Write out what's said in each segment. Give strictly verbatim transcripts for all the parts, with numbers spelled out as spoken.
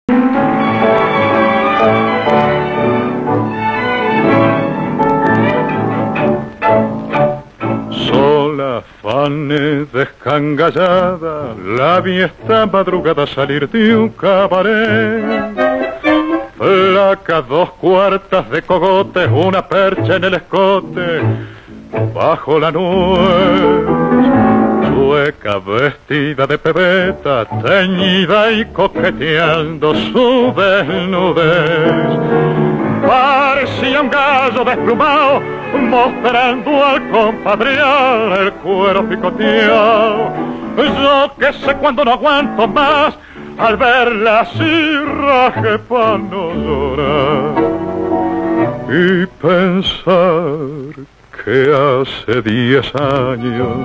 Sola, fane, descangallada, la vi esta madrugada salir de un cabaret. Flaca, dos cuartas de cogote, una percha en el escote, bajo la nube. Sueca, vestida de pebeta, teñida y coqueteando su desnudez. Parecía un gallo desplumado, mostrando al compadrear el cuero picoteado. Yo que sé cuando no aguanto más, al verla así raje pa' no llorar. Y pensar que hace diez años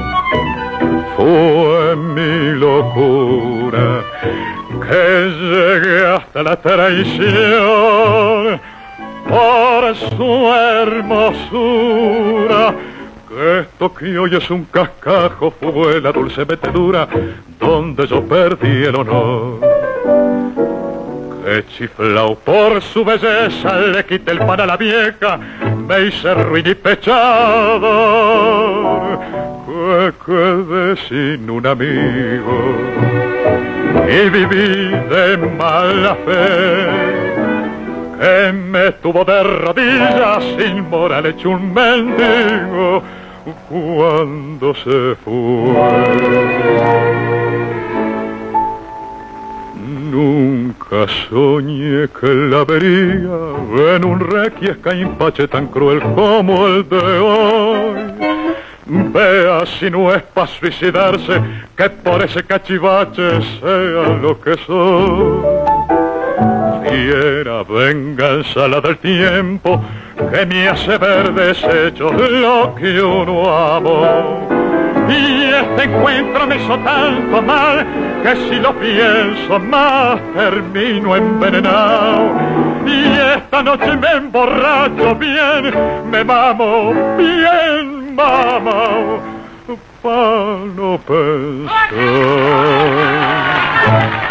fue mi locura, que llegué hasta la traición por su hermosura, que esto que hoy es un cascajo fue la dulce metedura donde yo perdí el honor. Que chiflao por su belleza le quité el pan a la vieja, me hice ruin y pechador, que quedé sin un amigo y viví de mala fe, que me tuvo de rodillas sin moral hecho un mendigo cuando se fue. Nunca soñé que la vería en un requiesca impache tan cruel como el de hoy. Vea si no es para suicidarse, que por ese cachivache sea lo que soy. Fiera venganza la del tiempo que me hace ver deshecho lo que uno amó. Y este encuentro me hizo tanto mal que si lo pienso más termino envenenado. Y esta noche me emborracho bien, me mamo bien mamao, pa' no pensar.